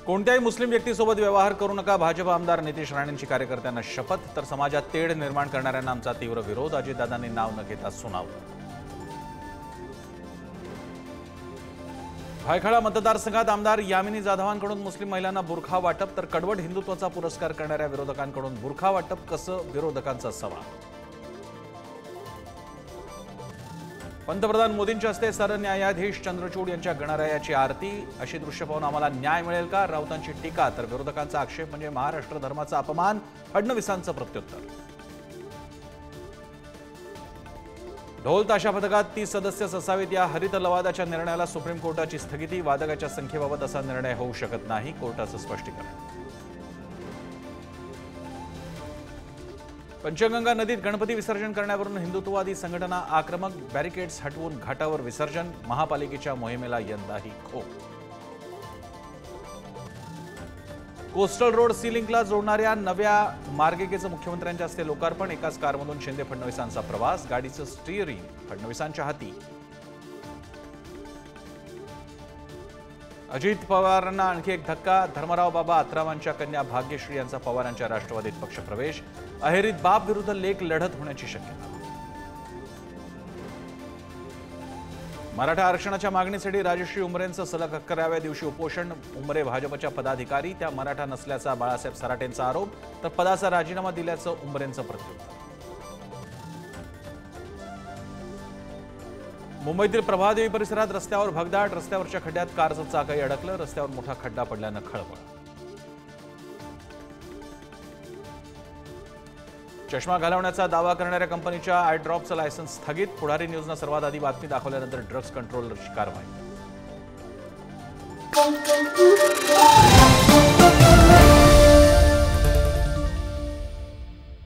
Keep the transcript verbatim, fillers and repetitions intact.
कोणत्याही मुस्लिम व्यक्तीसोबत व्यवहार करू नका. भाजप आमदार नितेश राणेंची कार्यकर्त्यांना शपथ. तर समाजात तेढ निर्माण करणाऱ्यांना आमचा तीव्र विरोध. अजितदादांनी नाव न घेता सुनावलं. भायखळा मतदारसंघात आमदार यामिनी जाधवांकडून मुस्लिम महिलांना बुरखा वाटप तर कडवट हिंदुत्वाचा पुरस्कार करणाऱ्या विरोधकांकडून बुरखा वाटप कसं, विरोधकांचा सवाल. पंतप्रधान मोदींच्या हस्ते सरन्यायाधीश चंद्रचूड यांच्या गणरायाची आरती. अशी दृश्य पाहून आम्हाला न्याय मिळेल का, राऊतांची टीका. तर विरोधकांचा आक्षेप म्हणजे महाराष्ट्र धर्माचा अपमान. फडणवीसांचं प्रत्युत्तर. ढोल ताशा पथकात तीस सदस्यच असावेत. या हरित लवादाच्या निर्णयाला सुप्रीम कोर्टाची स्थगिती. वादकाच्या संख्येबाबत असा निर्णय होऊ शकत नाही, कोर्टाचं स्पष्टीकरण. पंचगंगा नदीत गणपती विसर्जन करण्यावरून हिंदुत्ववादी संघटना आक्रमक. बॅरिकेड्स हटवून घाटावर विसर्जन. महापालिकेच्या मोहिमेला यंदाही खो. कोस्टल रोड सी लिंकला जोडणाऱ्या नव्या मार्गिकेचं मुख्यमंत्र्यांच्या हस्ते लोकार्पण. एकाच कारमधून शिंदे फडणवीसांचा प्रवास. गाडीचं स्टीअरिंग फडणवीसांच्या हाती. अजित पवारांना आणखी एक धक्का. धर्मराव बाबा आत्रावांच्या कन्या भाग्यश्री यांचा पवारांच्या राष्ट्रवादीत पक्षप्रवेश. अहेरीत बाप विरुद्ध लेक लढत होण्याची शक्यता. मराठा आरक्षणाच्या मागणीसाठी राजश्री उमरेंचं सलग अकराव्या दिवशी उपोषण. उमरे भाजपच्या पदाधिकारी, त्या मराठा नसल्याचा बाळासाहेब सराटेंचा आरोप. तर पदाचा राजीनामा दिल्याचं उमरेंचं प्रत्युत्तर. मुंबईतील प्रभादेवी परिसरात रस्त्यावर भगदाड. रस्त्यावरच्या खड्ड्यात कारचं चाकही अडकलं. रस्त्यावर मोठा खड्डा पडल्यानं खळबळ. चष्मा घालवण्याचा दावा करणाऱ्या कंपनीच्या आय ड्रॉपचं लायसन्स स्थगित. पुढारी न्यूजनं सर्वात आधी बातमी दाखवल्यानंतर ड्रग्ज कंट्रोलरची कारवाई.